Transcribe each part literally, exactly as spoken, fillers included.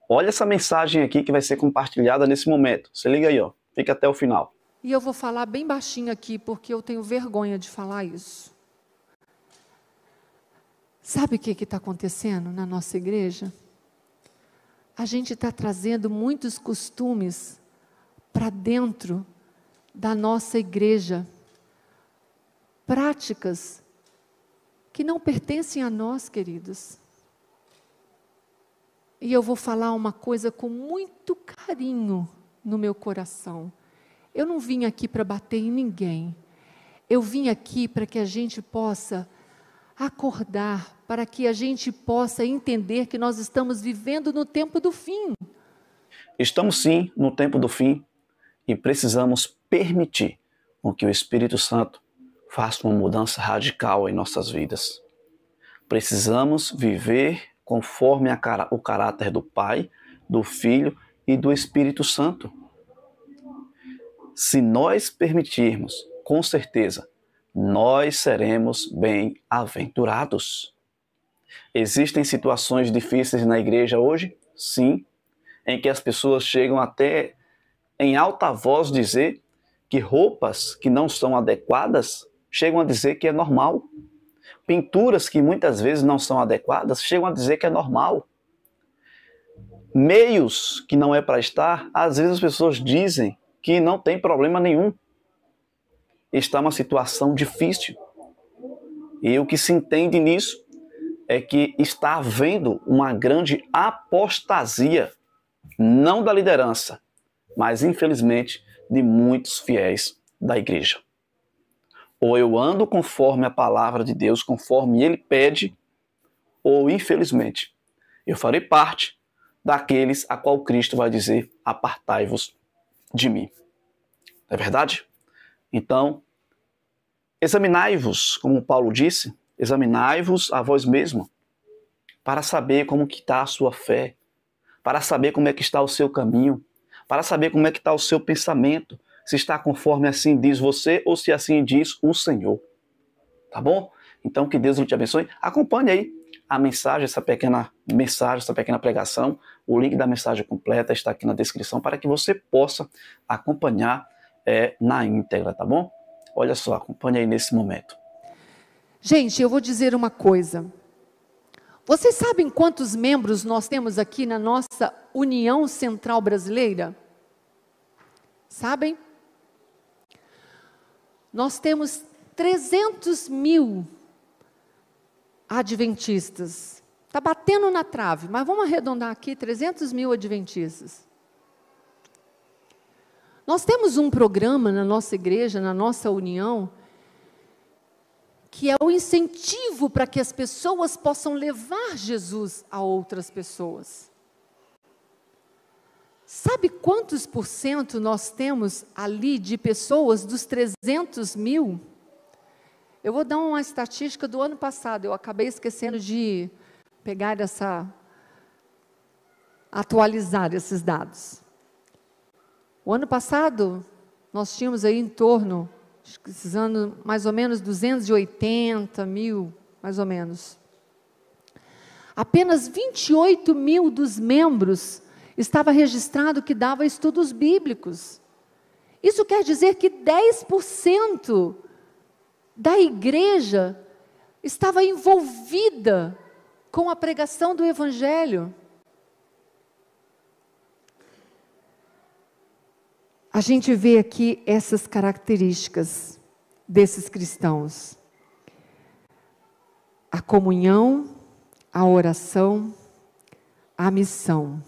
Olha essa mensagem aqui que vai ser compartilhada nesse momento. Se liga aí, ó. Fica até o final. E eu vou falar bem baixinho aqui, porque eu tenho vergonha de falar isso. Sabe o que está acontecendo na nossa igreja? A gente está trazendo muitos costumes para dentro da nossa igreja. Práticas que não pertencem a nós, queridos. E eu vou falar uma coisa com muito carinho no meu coração. Eu não vim aqui para bater em ninguém. Eu vim aqui para que a gente possa acordar, para que a gente possa entender que nós estamos vivendo no tempo do fim. Estamos sim no tempo do fim e precisamos permitir com que o Espírito Santo faça uma mudança radical em nossas vidas. Precisamos viver conforme a cara, o caráter do Pai, do Filho e do Espírito Santo. Se nós permitirmos, com certeza, nós seremos bem-aventurados. Existem situações difíceis na igreja hoje? Sim, em que as pessoas chegam até em alta voz dizer que roupas que não são adequadas chegam a dizer que é normal. Pinturas que muitas vezes não são adequadas chegam a dizer que é normal. Meios que não é para estar, às vezes as pessoas dizem que não tem problema nenhum. Está uma situação difícil. E o que se entende nisso é que está havendo uma grande apostasia, não da liderança, mas infelizmente de muitos fiéis da igreja. Ou eu ando conforme a palavra de Deus, conforme Ele pede, ou infelizmente eu farei parte daqueles a qual Cristo vai dizer: apartai-vos de mim. Não é verdade? Então, examinai-vos, como Paulo disse, examinai-vos a vós mesmo, para saber como que está a sua fé, para saber como é que está o seu caminho, para saber como é que está o seu pensamento, se está conforme assim diz você ou se assim diz o Senhor. Tá bom? Então que Deus te abençoe. Acompanhe aí a mensagem, essa pequena mensagem, essa pequena pregação. O link da mensagem completa está aqui na descrição para que você possa acompanhar é, na íntegra, tá bom? Olha só, acompanhe aí nesse momento. Gente, eu vou dizer uma coisa. Vocês sabem quantos membros nós temos aqui na nossa União Central Brasileira? Sabem? Nós temos trezentos mil adventistas. Está batendo na trave, mas vamos arredondar aqui, trezentos mil adventistas. Nós temos um programa na nossa igreja, na nossa união, que é o incentivo para que as pessoas possam levar Jesus a outras pessoas. Sabe quantos por cento nós temos ali de pessoas dos trezentos mil? Eu vou dar uma estatística do ano passado, eu acabei esquecendo de pegar essa, atualizar esses dados. O ano passado, nós tínhamos aí em torno, esses anos, mais ou menos duzentos e oitenta mil, mais ou menos. Apenas vinte e oito mil dos membros estava registrado que dava estudos bíblicos. Isso quer dizer que dez por cento da igreja estava envolvida com a pregação do Evangelho. A gente vê aqui essas características desses cristãos: a comunhão, a oração, a missão.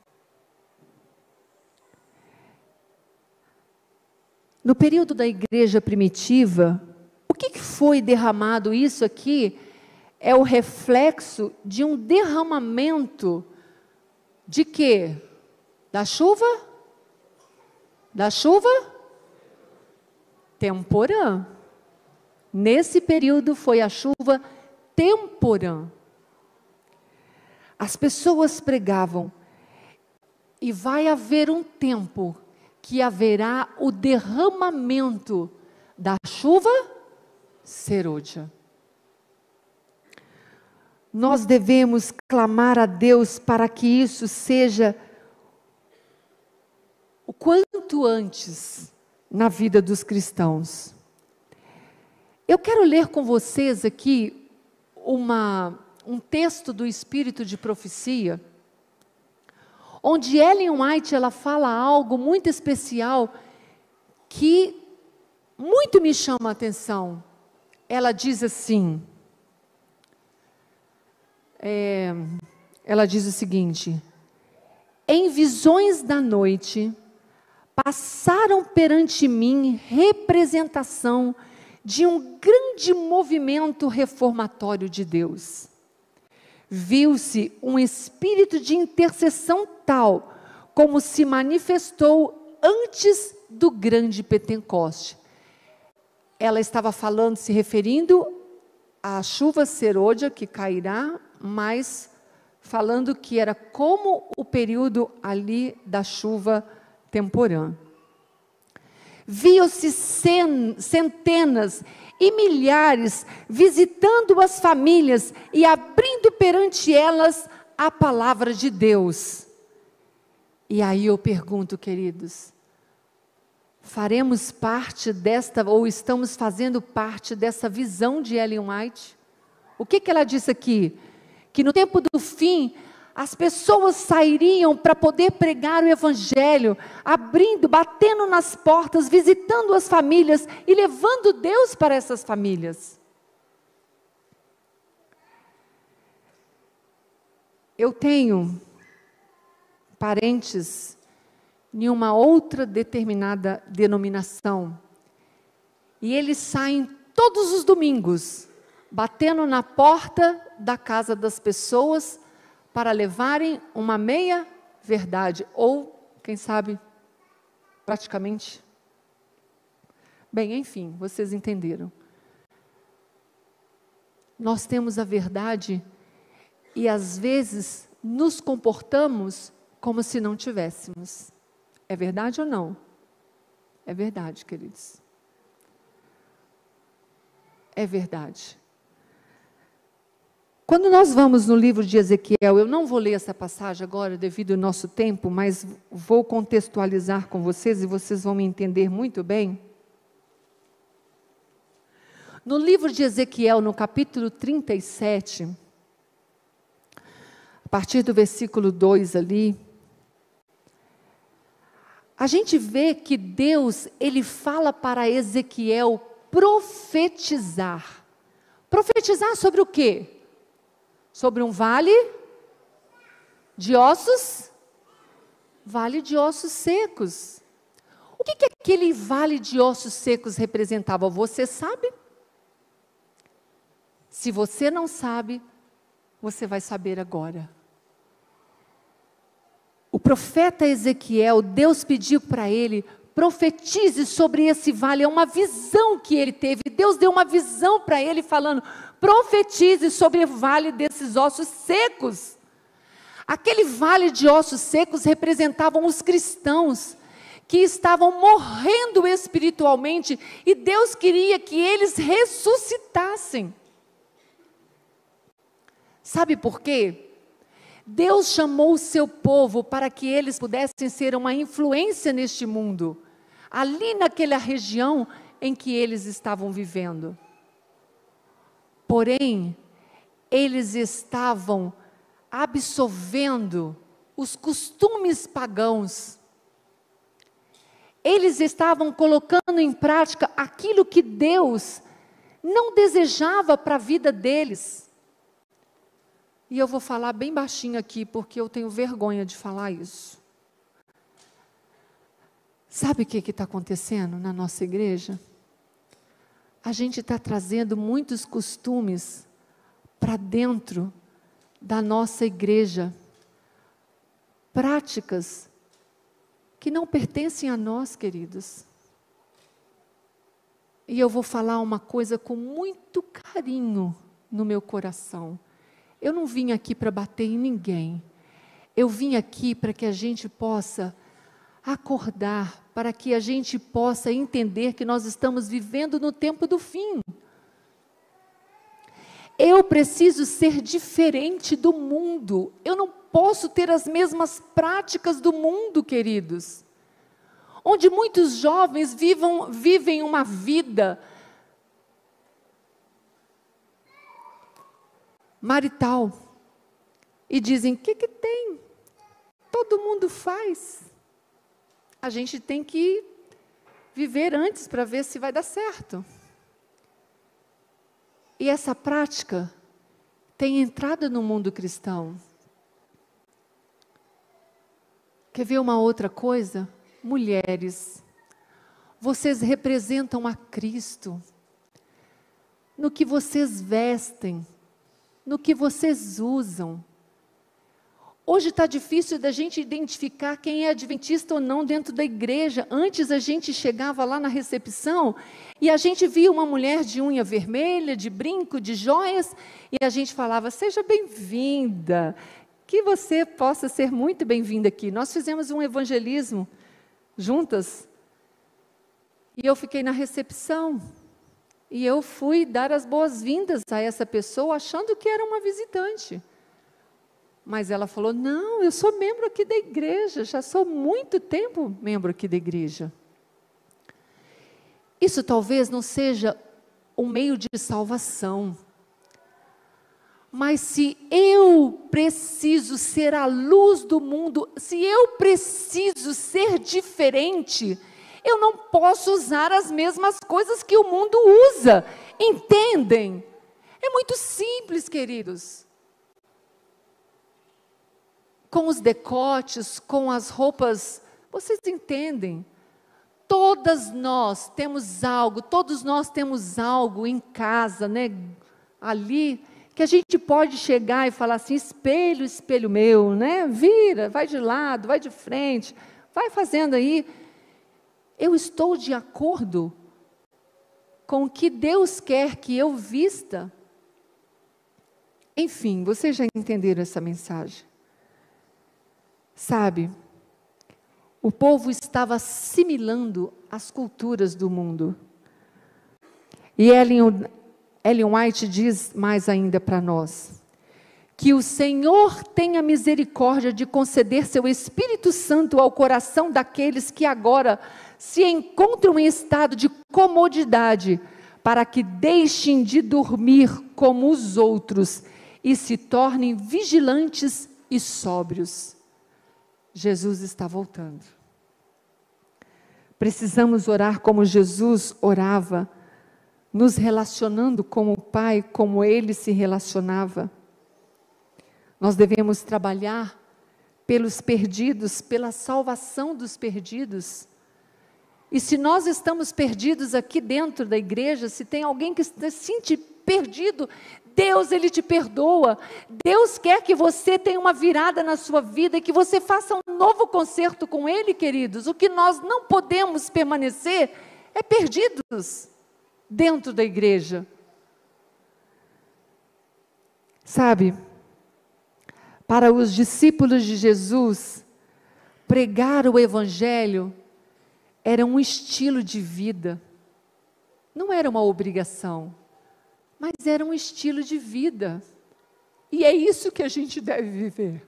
No período da igreja primitiva, o que foi derramado? Isso aqui é o reflexo de um derramamento de quê? Da chuva? Da chuva? Temporã. Nesse período foi a chuva temporã. As pessoas pregavam, e vai haver um tempo que haverá o derramamento da chuva serôdia. nós devemos clamar a Deus para que isso seja o quanto antes na vida dos cristãos. Eu quero ler com vocês aqui uma, um texto do Espírito de Profecia, onde Ellen White ela fala algo muito especial que muito me chama a atenção. Ela diz assim, é, ela diz o seguinte: em visões da noite, passaram perante mim representação de um grande movimento reformatório de Deus. Viu-se um espírito de intercessão tal, como se manifestou antes do grande Pentecoste. Ela estava falando, se referindo à chuva serôdia que cairá, mas falando que era como o período ali da chuva temporã. Viam-se centenas e milhares visitando as famílias e abrindo perante elas a palavra de Deus. E aí eu pergunto, queridos, faremos parte desta, ou estamos fazendo parte dessa visão de Ellen White? O que, que ela disse aqui? Que no tempo do fim, as pessoas sairiam para poder pregar o Evangelho, abrindo, batendo nas portas, visitando as famílias e levando Deus para essas famílias. Eu tenho parentes em uma outra determinada denominação, e eles saem todos os domingos, batendo na porta da casa das pessoas, para levarem uma meia verdade, ou, quem sabe, praticamente. Bem, enfim, vocês entenderam. Nós temos a verdade e às vezes nos comportamos como se não tivéssemos. É verdade ou não? É verdade, queridos. É verdade. Quando nós vamos no livro de Ezequiel, eu não vou ler essa passagem agora devido ao nosso tempo, mas vou contextualizar com vocês e vocês vão me entender muito bem. No livro de Ezequiel, no capítulo trinta e sete, a partir do versículo dois ali, a gente vê que Deus, ele fala para Ezequiel profetizar. Profetizar sobre o quê? Sobre um vale de ossos, vale de ossos secos. O que que aquele vale de ossos secos representava? Você sabe? Se você não sabe, você vai saber agora. O profeta Ezequiel, Deus pediu para ele, profetize sobre esse vale, é uma visão que ele teve, Deus deu uma visão para ele falando, profetize sobre o vale desses ossos secos. Aquele vale de ossos secos representavam os cristãos, que estavam morrendo espiritualmente, e Deus queria que eles ressuscitassem. Sabe por quê? Deus chamou o seu povo para que eles pudessem ser uma influência neste mundo, ali naquela região em que eles estavam vivendo. Porém, eles estavam absorvendo os costumes pagãos. Eles estavam colocando em prática aquilo que Deus não desejava para a vida deles. E eu vou falar bem baixinho aqui, porque eu tenho vergonha de falar isso. Sabe o que está acontecendo na nossa igreja? A gente está trazendo muitos costumes para dentro da nossa igreja. Práticas que não pertencem a nós, queridos. E eu vou falar uma coisa com muito carinho no meu coração. Eu não vim aqui para bater em ninguém. Eu vim aqui para que a gente possa acordar, para que a gente possa entender que nós estamos vivendo no tempo do fim. Eu preciso ser diferente do mundo. Eu não posso ter as mesmas práticas do mundo, queridos. Onde muitos jovens vivam, vivem uma vida marital. E dizem, o que que tem? Todo mundo faz. A gente tem que viver antes para ver se vai dar certo. E essa prática tem entrado no mundo cristão. Quer ver uma outra coisa? Mulheres, vocês representam a Cristo. No que vocês vestem, no que vocês usam. Hoje está difícil da gente identificar quem é adventista ou não dentro da igreja. Antes a gente chegava lá na recepção e a gente via uma mulher de unha vermelha, de brinco, de joias, e a gente falava, seja bem-vinda, que você possa ser muito bem-vinda aqui. Nós fizemos um evangelismo juntas, e eu fiquei na recepção, e eu fui dar as boas-vindas a essa pessoa, achando que era uma visitante. Mas ela falou, não, eu sou membro aqui da igreja, já sou muito tempo membro aqui da igreja. Isso talvez não seja um meio de salvação, mas se eu preciso ser a luz do mundo, se eu preciso ser diferente, eu não posso usar as mesmas coisas que o mundo usa, entendem? É muito simples, queridos. Com os decotes, com as roupas, vocês entendem? Todas nós temos algo, todos nós temos algo em casa, né? Ali, que a gente pode chegar e falar assim, espelho, espelho meu, né? Vira, vai de lado, vai de frente, vai fazendo aí. Eu estou de acordo com o que Deus quer que eu vista? Enfim, vocês já entenderam essa mensagem. Sabe, o povo estava assimilando as culturas do mundo. E Ellen, Ellen White diz mais ainda para nós, que o Senhor tenha misericórdia de conceder seu Espírito Santo ao coração daqueles que agora se encontram em estado de comodidade, para que deixem de dormir como os outros e se tornem vigilantes e sóbrios. Jesus está voltando. Precisamos orar como Jesus orava, nos relacionando com o Pai, como Ele se relacionava. Nós devemos trabalhar pelos perdidos, pela salvação dos perdidos. E se nós estamos perdidos aqui dentro da igreja, se tem alguém que se sente perdido, Deus, Ele te perdoa. Deus quer que você tenha uma virada na sua vida e que você faça um novo concerto com Ele, queridos. O que nós não podemos permanecer é perdidos dentro da igreja. Sabe, para os discípulos de Jesus, pregar o Evangelho era um estilo de vida, não era uma obrigação. Mas era um estilo de vida. E é isso que a gente deve viver.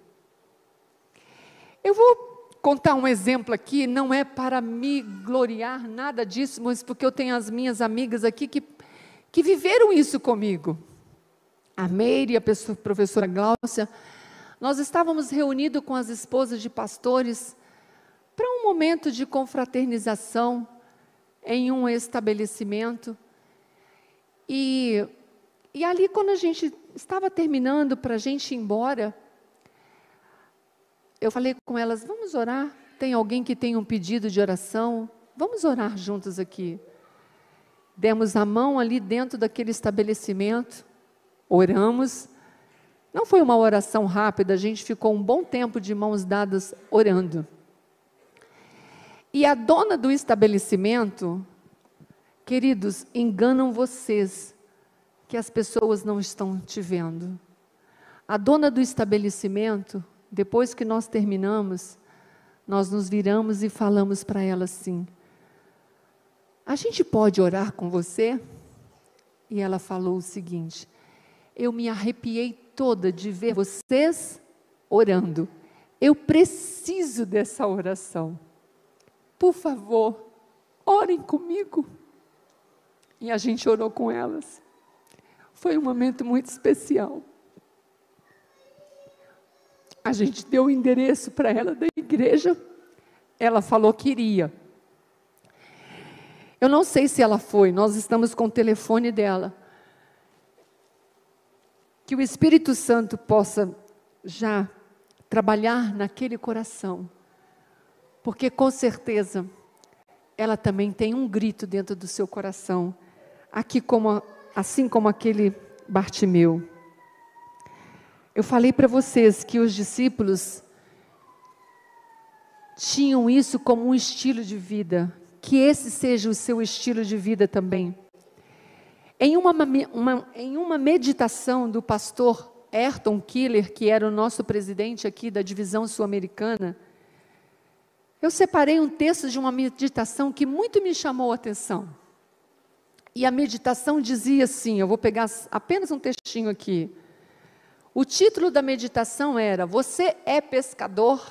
Eu vou contar um exemplo aqui, não é para me gloriar, nada disso, mas porque eu tenho as minhas amigas aqui que, que viveram isso comigo. A Meire e a professora Gláucia, nós estávamos reunidos com as esposas de pastores para um momento de confraternização em um estabelecimento. E... E ali, quando a gente estava terminando para a gente ir embora, eu falei com elas, vamos orar? Tem alguém que tem um pedido de oração? Vamos orar juntos aqui. Demos a mão ali dentro daquele estabelecimento, oramos. Não foi uma oração rápida, a gente ficou um bom tempo de mãos dadas orando. E a dona do estabelecimento, queridos, enganam vocês, que as pessoas não estão te vendo. A dona do estabelecimento, depois que nós terminamos, nós nos viramos e falamos para ela assim, a gente pode orar com você? E ela falou o seguinte, Eu me arrepiei toda de ver vocês orando. Eu preciso dessa oração. Por favor, orem comigo. E a gente orou com elas. Foi um momento muito especial. A gente deu o endereço para ela da igreja. Ela falou que iria. Eu não sei se ela foi, nós estamos com o telefone dela. Que o Espírito Santo possa já trabalhar naquele coração. Porque com certeza ela também tem um grito dentro do seu coração. Aqui como, assim como aquele Bartimeu. Eu falei para vocês que os discípulos tinham isso como um estilo de vida. Que esse seja o seu estilo de vida também. Em uma, uma, em uma meditação do pastor Ayrton Killer, que era o nosso presidente aqui da divisão sul-americana, eu separei um texto de uma meditação que muito me chamou a atenção. E a meditação dizia assim, eu vou pegar apenas um textinho aqui. O título da meditação era, você é pescador?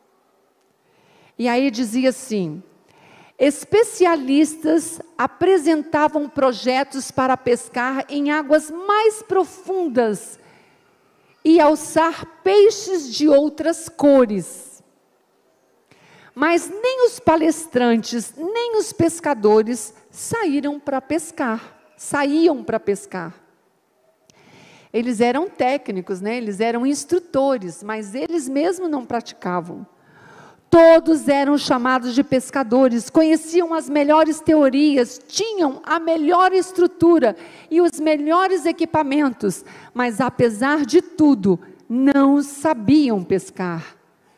E aí dizia assim, especialistas apresentavam projetos para pescar em águas mais profundas e alçar peixes de outras cores. Mas nem os palestrantes, nem os pescadores saíram para pescar, saíam para pescar. Eles eram técnicos, né? Eles eram instrutores, mas eles mesmos não praticavam. Todos eram chamados de pescadores, conheciam as melhores teorias, tinham a melhor estrutura e os melhores equipamentos, mas apesar de tudo, não sabiam pescar.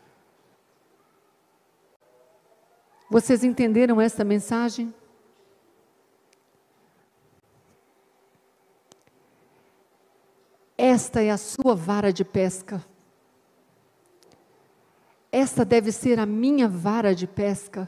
Vocês entenderam essa mensagem? Esta é a sua vara de pesca. Esta deve ser a minha vara de pesca.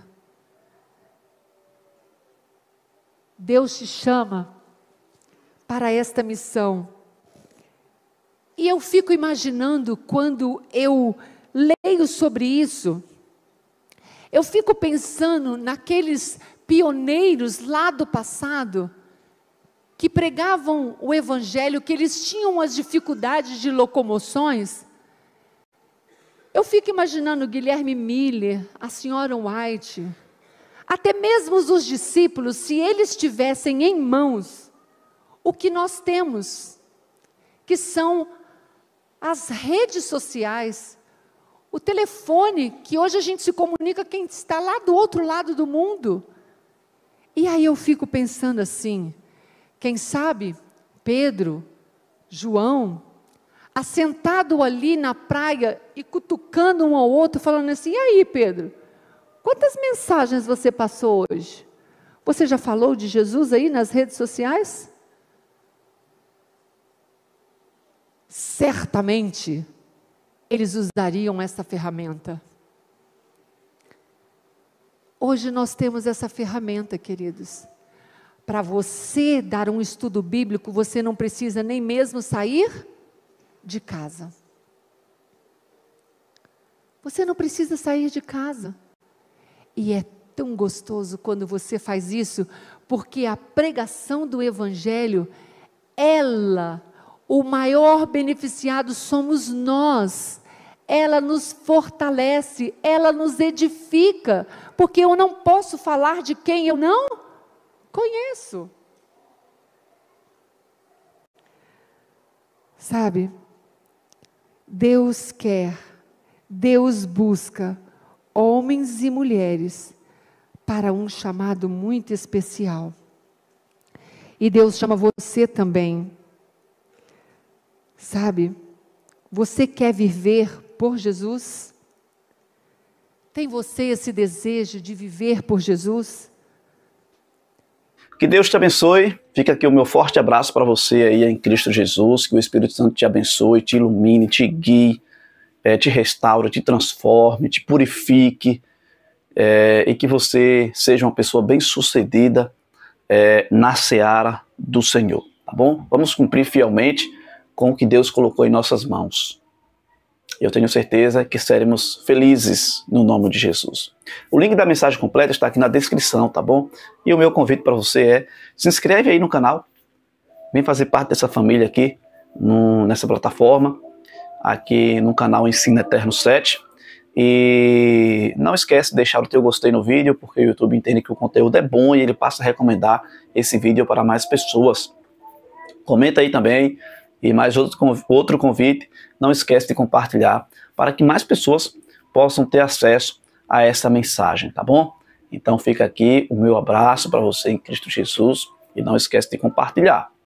Deus te chama para esta missão. E eu fico imaginando quando eu leio sobre isso, eu fico pensando naqueles pioneiros lá do passado, que pregavam o evangelho, que eles tinham as dificuldades de locomoções. Eu fico imaginando Guilherme Miller, a senhora White, até mesmo os discípulos, se eles tivessem em mãos o que nós temos, que são as redes sociais, o telefone, que hoje a gente se comunica com quem está lá do outro lado do mundo. E aí eu fico pensando assim, quem sabe Pedro, João, assentado ali na praia e cutucando um ao outro, falando assim, e aí Pedro, quantas mensagens você passou hoje? Você já falou de Jesus aí nas redes sociais? Certamente, eles usariam essa ferramenta. Hoje nós temos essa ferramenta, queridos. Para você dar um estudo bíblico, você não precisa nem mesmo sair de casa. Você não precisa sair de casa. E é tão gostoso quando você faz isso, porque a pregação do Evangelho, ela, o maior beneficiado somos nós. Ela nos fortalece, ela nos edifica, porque eu não posso falar de quem eu não conheço. Sabe? Deus quer, Deus busca homens e mulheres para um chamado muito especial. E Deus chama você também. Sabe? Você quer viver por Jesus? Tem você esse desejo de viver por Jesus? Que Deus te abençoe. Fica aqui o meu forte abraço para você aí em Cristo Jesus. Que o Espírito Santo te abençoe, te ilumine, te guie, é, te restaure, te transforme, te purifique. É, e que você seja uma pessoa bem-sucedida é, na seara do Senhor. Tá bom? Vamos cumprir fielmente com o que Deus colocou em nossas mãos. Eu tenho certeza que seremos felizes no nome de Jesus. O link da mensagem completa está aqui na descrição, tá bom? E o meu convite para você é, se inscreve aí no canal, vem fazer parte dessa família aqui, no, nessa plataforma, aqui no canal Ensino Eterno sete. E não esquece de deixar o teu gostei no vídeo, porque o YouTube entende que o conteúdo é bom e ele passa a recomendar esse vídeo para mais pessoas. Comenta aí também. E mais outro convite, não esquece de compartilhar para que mais pessoas possam ter acesso a essa mensagem, tá bom? Então fica aqui o meu abraço para você em Cristo Jesus e não esquece de compartilhar.